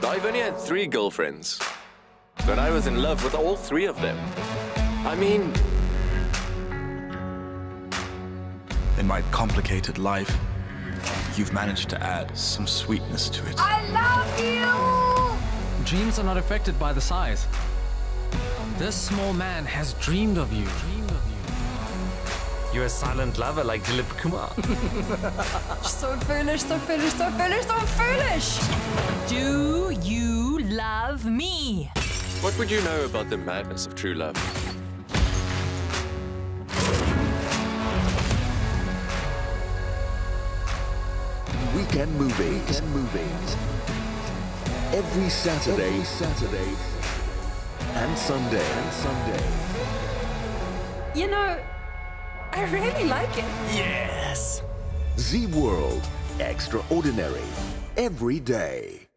I've only had 3 girlfriends, but I was in love with all 3 of them. I mean, in my complicated life, you've managed to add some sweetness to it. I love you! Dreams are not affected by the size. This small man has dreamed of you. You're a silent lover like Dilip Kumar. So foolish, so foolish, so foolish, so foolish! Do you love me? what would you know about the madness of true love? Weekend movies. Every Saturday and Sunday. You know, I really like it. Yes! Z World. Extraordinary. Every day.